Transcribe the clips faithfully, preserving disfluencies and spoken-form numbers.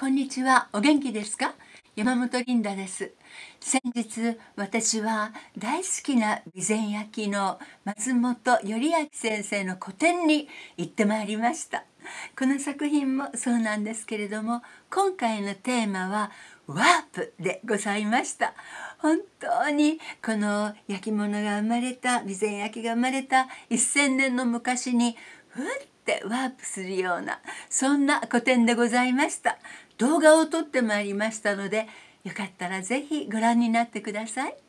こんにちは。お元気ですか？山本リンダです。先日、私は大好きな備前焼の松本頼明先生の個展に行ってまいりました。この作品もそうなんですけれども、今回のテーマはワープでございました。本当にこの焼き物が生まれた、備前焼が生まれたせんねんの昔にふってワープするような、そんな個展でございました。動画を撮ってまいりましたので、よかったらぜひご覧になってください。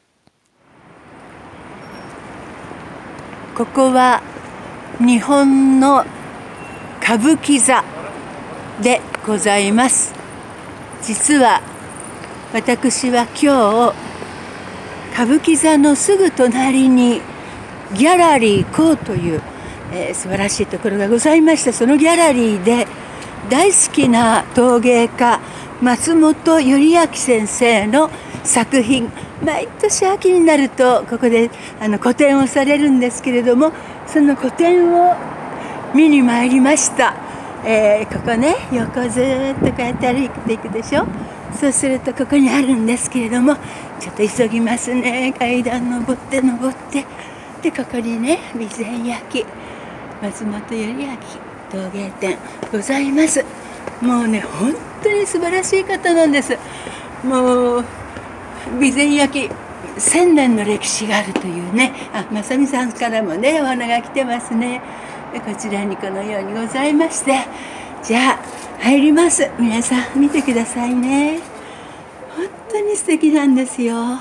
ここは日本の歌舞伎座でございます。実は私は今日歌舞伎座のすぐ隣にギャラリーこうという、えー、素晴らしいところがございました。そのギャラリーで大好きな陶芸家松本頼明先生の作品、毎年秋になるとここであの個展をされるんですけれども、その個展を見に参りました。えー、ここね、横ずっとこうやって歩いていくでしょ。そうするとここにあるんですけれども、ちょっと急ぎますね。階段登って登ってで、ここにね、備前焼松本頼明陶芸展ございます。もうね、本当に素晴らしい方なんです。もう備前焼せんねんの歴史があるというね。あ、まさみさんからもね、お花が来てますね。こちらにこのようにございまして、じゃあ入ります。皆さん見てくださいね。本当に素敵なんですよ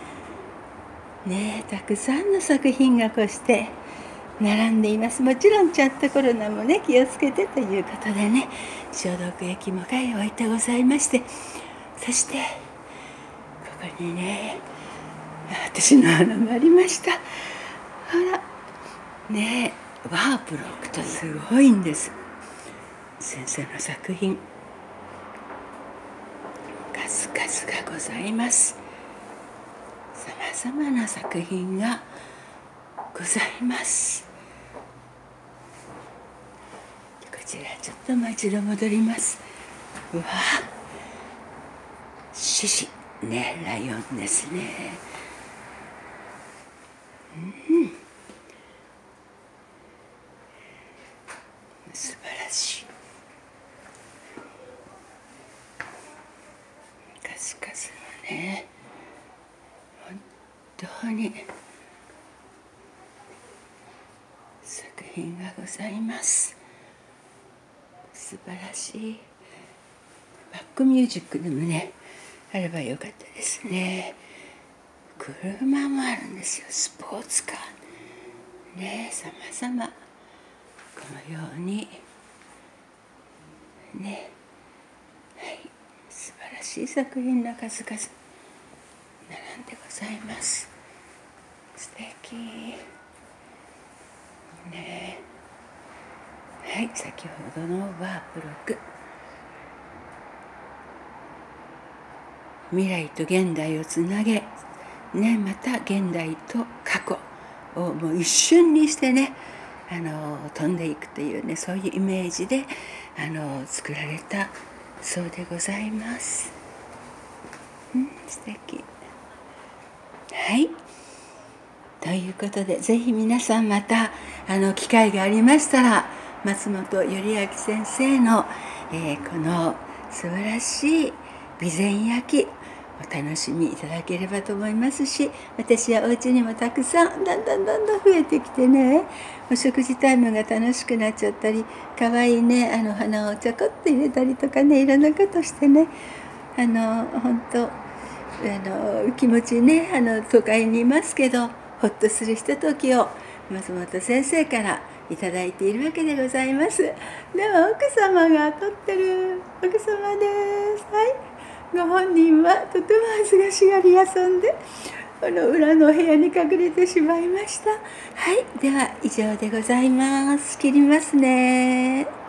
ね。たくさんの作品がこうして並んでいます。もちろんちゃんとコロナもね気をつけてということでね、消毒液も買い置いてございまして、そしてここにね、私の花もありました。ほらねえ、ワープロックとすごいんです。先生の作品数々がございます。さまざまな作品がございます。こちらちょっともう一度戻ります。うわ、獅子ね、ライオンですね。うん、素晴らしい。数々のね、本当に作品がございます。素晴らしい。バックミュージックでもねあればよかったですね。車もあるんですよ。スポーツカーね、さまざまこのようにね、はい、素晴らしい作品の数々並んでございます。素敵ね。はい、先ほどのワープロック、未来と現代をつなげ、ね、また現代と過去をもう一瞬にしてね、あの飛んでいくというね、そういうイメージであの作られたそうでございます。うん、素敵。はい。ということで、ぜひ皆さんまたあの機会がありましたら、松本頼明先生の、えー、この素晴らしい備前焼お楽しみいただければと思いますし、私はお家にもたくさんだんだんだんだん増えてきてね、お食事タイムが楽しくなっちゃったり、かわいいねあの花をちょこっと入れたりとかね、いろんなことしてね、あの本当あの気持ちね、あの都会にいますけどほっとするひとときを松本先生からいただいているわけでございます。では奥様が撮ってる奥様です。はい、ご本人はとても恥ずかしがり屋さんで、この裏のお部屋に隠れてしまいました。はい、では以上でございます。切りますね。